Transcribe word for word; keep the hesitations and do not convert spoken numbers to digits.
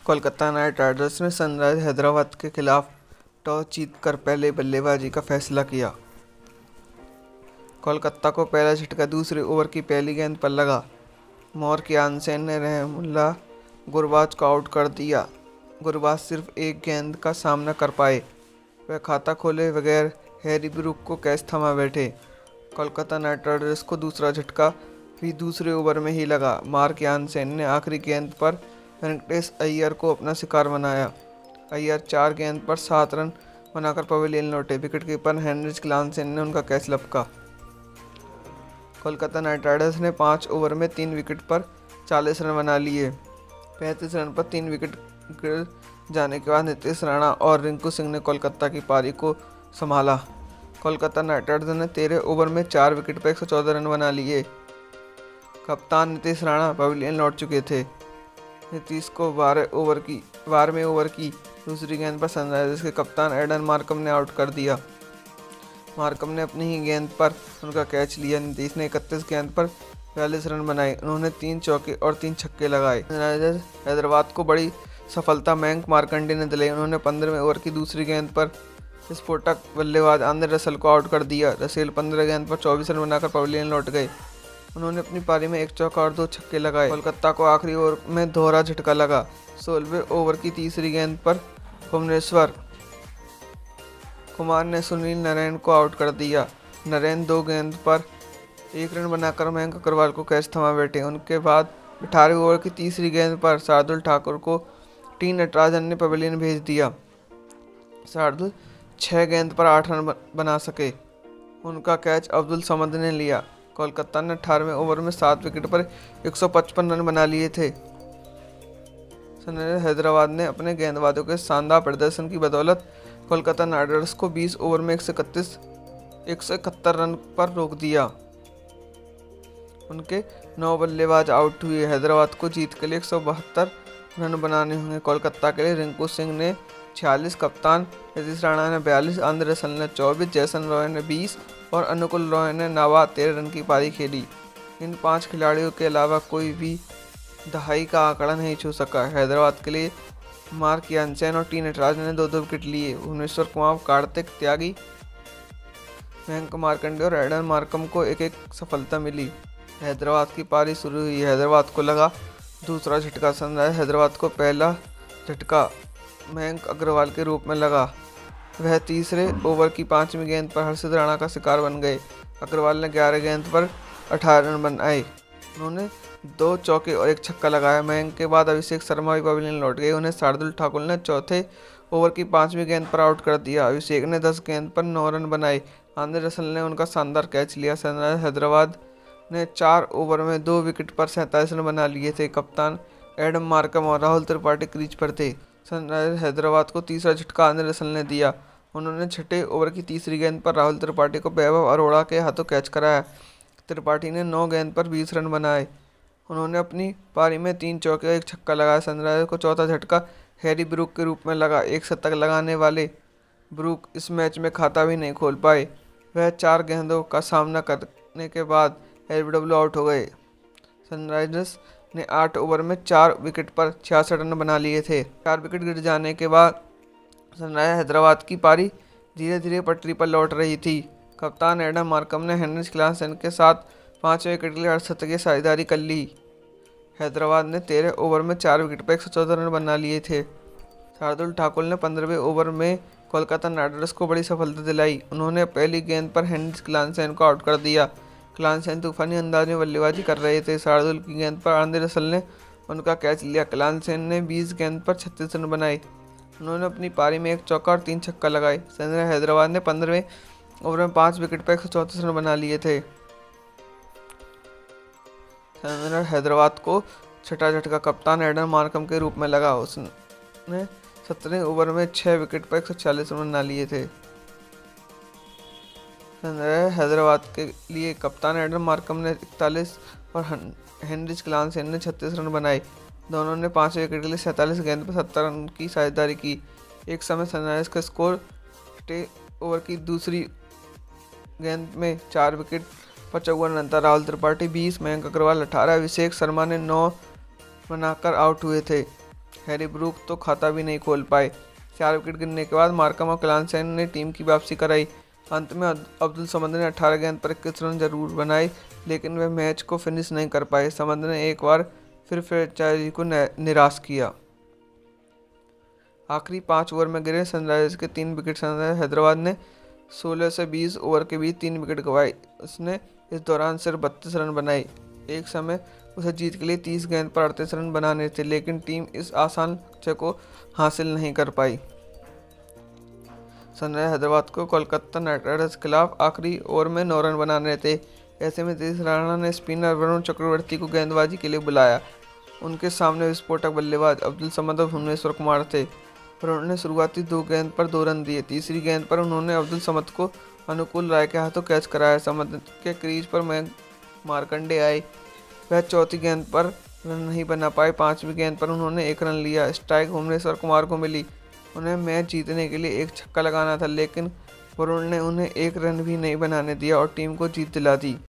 Kolkata Knight Riders ने Sunrisers Hyderabad के खिलाफ टॉस जीतकर पहले बल्लेबाजी का फैसला किया। कोलकाता को पहला झटका दूसरे ओवर की पहली गेंद पर लगा। मॉर्क यानसेन ने रहमुल्लाह गुरबाज को आउट कर दिया। गुरबाज सिर्फ एक गेंद का सामना कर पाए। वह खाता खोले बगैर हैरी ब्रूक को कैच थमा बैठे। कोलकाता नाइट राइडर्स को दूसरा झटका भी दूसरे ओवर में ही लगा। मार्क यानसेन ने आखिरी गेंद पर वेंकटेश अय्यर को अपना शिकार बनाया। अय्यर चार गेंद पर सात रन बनाकर पवेलियन लौटे। विकेटकीपर हेनरिच क्लासेन ने उनका कैच लपका। कोलकाता नाइट राइडर्स ने पाँच ओवर में तीन विकेट पर चालीस रन बना लिए। पैंतीस रन पर तीन विकेट गिर जाने के बाद नीतीश राणा और रिंकू सिंह ने कोलकाता की पारी को संभाला। कोलकाता नाइट राइडर्स ने तेरह ओवर में चार विकेट पर एक सौ चौदह रन बना लिए। कप्तान नीतीश राणा पवेलियन लौट चुके थे। नीतीश को बारह ओवर की बारहवें ओवर की दूसरी गेंद पर सनराइजर्स के कप्तान एडन मार्कम ने आउट कर दिया। मार्कम ने अपनी ही गेंद पर उनका कैच लिया। नीतीश ने इकतीस गेंद पर बयालीस रन बनाए। उन्होंने तीन चौके और तीन छक्के लगाए। सनराइजर्स हैदराबाद को बड़ी सफलता मयंक मार्कंडे ने दिलाई। उन्होंने पंद्रहवें ओवर की दूसरी गेंद पर विस्फोटक बल्लेबाज आंद्रे रसेल को आउट कर दिया। रसेल पंद्रह गेंद पर चौबीस रन बनाकर पवेलियन लौट गए। उन्होंने अपनी पारी में एक चौका और दो छक्के लगाए। कोलकाता को आखिरी ओवर में दोहरा झटका लगा। सोलहवें ओवर की तीसरी गेंद पर भुवनेश्वर कुमार ने सुनील नरेन को आउट कर दिया। नरेन दो गेंद पर एक रन बनाकर मयंक अग्रवाल को कैच थमा बैठे। उनके बाद अठारहवें ओवर की तीसरी गेंद पर शार्दुल ठाकुर को टी नटराजन ने पवेलियन भेज दिया। शार्दुल छः गेंद पर आठ रन बना सके। उनका कैच अब्दुल समद ने लिया। कोलकाता ने अठारहवें ओवर में सात विकेट पर एक सौ पचपन रन बना लिए थे। सनराइजर्स हैदराबाद ने अपने गेंदबाजों के शानदार प्रदर्शन की बदौलत कोलकाता नाइट राइडर्स को बीस ओवर में एक सौ इकतीस एक सौ इकहत्तर रन पर रोक दिया। उनके नौ बल्लेबाज आउट हुए। हैदराबाद को जीत के लिए एक सौ बहत्तर रन बनाने होंगे। कोलकाता के लिए रिंकू सिंह ने छियालीस, कप्तान नीतीश राणा ने बयालीस, आंद्रे रसेल ने चौबीस, जैसन रॉय ने बीस और अनुकुल रॉय ने नवा तेरह रन की पारी खेली। इन पांच खिलाड़ियों के अलावा कोई भी दहाई का आंकड़ा नहीं छू सका। हैदराबाद के लिए मार्क यानसेन और टी नटराजन ने दो दो विकेट लिए। भुवनेश्वर कुमार, कार्तिक त्यागी, मयंक मार्कंडे और एडन मार्कम को एक एक सफलता मिली। हैदराबाद की पारी शुरू हुई। हैदराबाद को लगा दूसरा झटका। सनराइजर्स हैदराबाद को पहला झटका मयंक अग्रवाल के रूप में लगा। वह तीसरे ओवर की पांचवी गेंद पर हर्षित राणा का शिकार बन गए। अग्रवाल ने ग्यारह गेंद पर अठारह रन बनाए। उन्होंने दो चौके और एक छक्का लगाया। मयंक के बाद अभिषेक शर्मा भी पवेलियन लौट गए। उन्हें शार्दुल ठाकुर ने चौथे ओवर की पांचवी गेंद पर आउट कर दिया। अभिषेक ने दस गेंद पर नौ रन बनाए। आंद्रे रसेल ने उनका शानदार कैच लिया। सनराइजर्स हैदराबाद ने चार ओवर में दो विकेट पर सैंतालीस रन बना लिए थे। कप्तान एडम मार्कम और राहुल त्रिपाठी क्रीज पर थे। सनराइजर्स हैदराबाद को तीसरा झटका आंद्रे रसेल ने दिया। उन्होंने छठे ओवर की तीसरी गेंद पर राहुल त्रिपाठी को वैभव अरोड़ा के हाथों कैच कराया। त्रिपाठी ने नौ गेंद पर बीस रन बनाए। उन्होंने अपनी पारी में तीन चौके और एक छक्का लगाया। सनराइजर्स को चौथा झटका हैरी ब्रूक के रूप में लगा। एक शतक लगाने वाले ब्रूक इस मैच में खाता भी नहीं खोल पाए। वह चार गेंदों का सामना करने के बाद एलबीडब्ल्यू आउट हो गए। सनराइजर्स ने आठ ओवर में चार विकेट पर छियासठ रन बना लिए थे। चार विकेट गिर जाने के बाद सनराइजर्स हैदराबाद की पारी धीरे धीरे पटरी पर लौट रही थी। कप्तान एडम मार्कम ने हेनरिच क्लासेन के साथ पाँचवें विकेट के लिए अड़सठ साझेदारी कर ली। हैदराबाद ने तेरह ओवर में चार विकेट पर एक सौ चौदह रन बना लिए थे। शार्दुल ठाकुर ने पंद्रहवें ओवर में कोलकाता नाइट राइडर्स को बड़ी सफलता दिलाई। उन्होंने पहली गेंद पर हेनरिच क्लासेन को आउट कर दिया। क्लासेन तूफानी अंदाज में बल्लेबाजी कर रहे थे। शार्दुल की गेंद पर आंद्रे रसेल ने उनका कैच लिया। क्लासेन ने बीस गेंद पर छत्तीस रन बनाए। उन्होंने अपनी पारी में एक चौका और तीन छक्का लगाए। सनराइजर्स हैदराबाद ने पंद्रहवें ओवर में पाँच विकेट पर एक सौ चौंतीस रन बना लिए थे। सनराइजर्स हैदराबाद को छठा झटका कप्तान एडन मार्कम के रूप में लगा। उसने सत्रहवें ओवर में छः विकेट पर एक सौ चालीस रन बना लिए थे। सनराइजर्स हैदराबाद के लिए कप्तान एडन मार्कम ने इकतालीस और हेनरिच क्लासेन ने छत्तीस रन बनाए। दोनों ने पाँच विकेट के लिए सैंतालीस गेंद पर सत्तर रन की साझेदारी की। एक समय सनराइजर्स का स्कोर छठे ओवर की दूसरी गेंद में चार विकेट पर चौवन रन था। राहुल त्रिपाठी बीस, मयंक अग्रवाल अठारह, अभिषेक शर्मा ने नौ बनाकर आउट हुए थे। हैरी ब्रूक तो खाता भी नहीं खोल पाए। चार विकेट गिरने के बाद मार्कम और क्लासेन ने टीम की वापसी कराई। अंत में अब्दुल समद ने अठारह गेंद पर इक्कीस रन जरूर बनाए, लेकिन वे मैच को फिनिश नहीं कर पाए। समद ने एक बार फिर फ्रेंचाइजी को निराश किया। आखिरी पाँच ओवर में गिरे सनराइजर्स के तीन विकेट सनराइजर्स हैदराबाद ने सोलह से बीस ओवर के बीच तीन विकेट गंवाए। उसने इस दौरान सिर्फ बत्तीस रन बनाए। एक समय उसे जीत के लिए तीस गेंद पर अड़तीस रन बनाने थे, लेकिन टीम इस आसान लक्ष्य को हासिल नहीं कर पाई। सनराइजर्स हैदराबाद को कोलकाता नाइट राइडर्स के खिलाफ आखिरी ओवर में नौ रन बनाने थे। ऐसे में नीतीश राणा ने स्पिनर वरुण चक्रवर्ती को गेंदबाजी के लिए बुलाया। उनके सामने विस्फोटक बल्लेबाज अब्दुल समद और भुवनेश्वर कुमार थे। वरुण ने शुरुआती दो गेंद पर दो रन दिए। तीसरी गेंद पर उन्होंने अब्दुल समद को अनुकूल राय के हाथों कैच कराया। समद के क्रीज पर मयंक मार्कंडे आए, वह चौथी गेंद पर रन नहीं बना पाए। पांचवी गेंद पर उन्होंने एक रन लिया। स्ट्राइक भुवनेश्वर कुमार को मिली। उन्हें मैच जीतने के लिए एक छक्का लगाना था, लेकिन वरुण ने उन्हें एक रन भी नहीं बनाने दिया और टीम को जीत दिला दी।